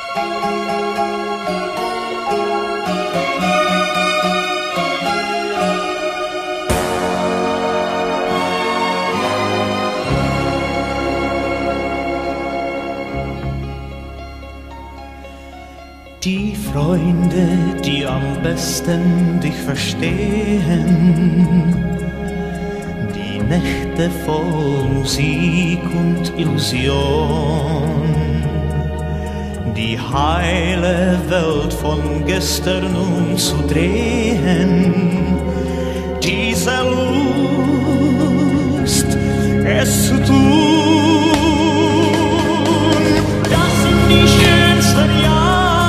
Die Freunde, die am besten dich verstehen, die Nächte voll Musik und Illusion, die heile Welt von gestern umzudrehen, diese Lust, es zu tun, das sind die schönsten Jahre.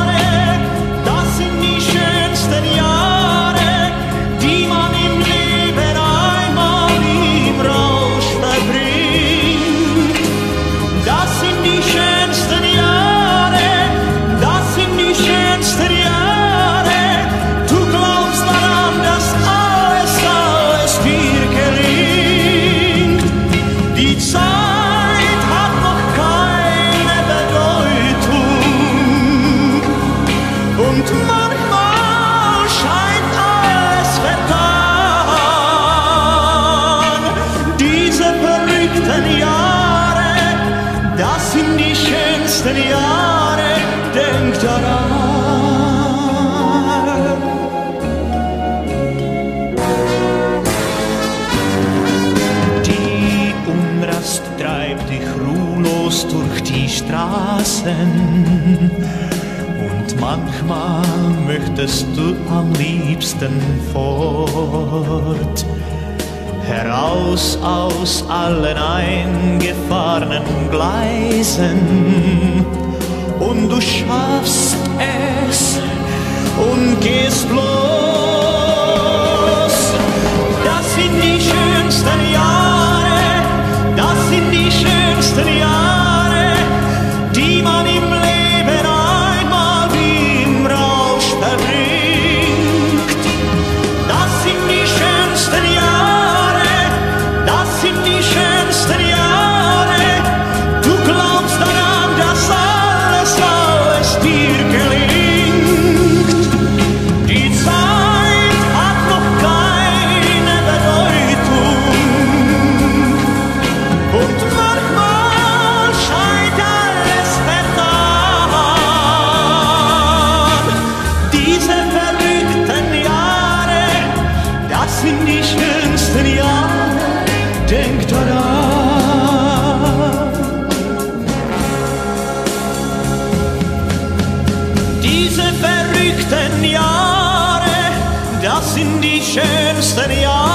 Manchmal scheint alles vertan. Diese verrückten Jahre, das sind die schönsten Jahre, denk daran. Die Unrast treibt dich ruhelos durch die Straßen. Manchmal möchtest du am liebsten fort, heraus aus allen eingefahrenen Gleisen, und du schaffst es und gehst los. Das sind die schönsten Jahre, das sind die schönsten Jahre, die man im Leben sind die schönsten Jahre, denk daran. Diese verrückten Jahre, das sind die schönsten Jahre.